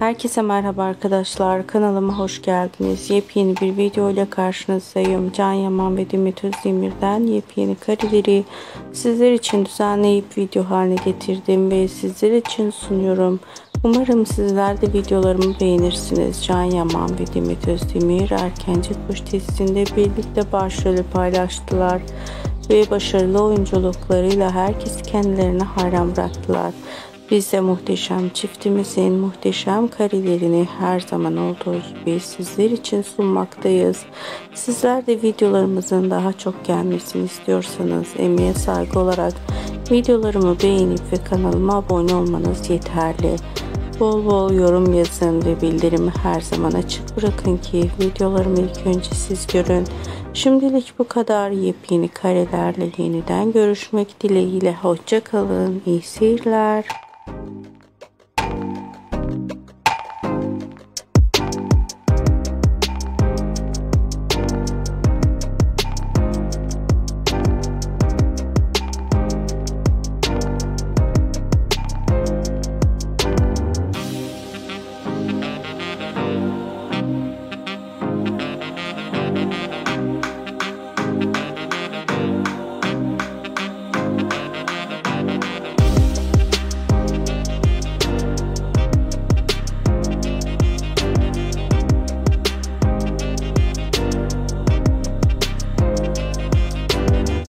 Herkese merhaba arkadaşlar, kanalıma hoş geldiniz. Yepyeni bir video ile karşınızdayım. Can Yaman ve Demet Özdemir'den yepyeni kareleri sizler için düzenleyip video haline getirdim ve sizler için sunuyorum. Umarım sizler de videolarımı beğenirsiniz. Can Yaman ve Demet Özdemir Erkenci Kuş dizisinde birlikte başrolü paylaştılar ve başarılı oyunculuklarıyla herkesi kendilerine hayran bıraktılar. Biz de muhteşem çiftimizin muhteşem karelerini her zaman olduğu gibi sizler için sunmaktayız. Sizler de videolarımızın daha çok gelmesini istiyorsanız emeğe saygı olarak videolarımı beğenip ve kanalıma abone olmanız yeterli. Bol bol yorum yazın ve bildirimi her zaman açık bırakın ki videolarımı ilk önce siz görün. Şimdilik bu kadar. Yepyeni karelerle yeniden görüşmek dileğiyle. Hoşça kalın. İyi seyirler.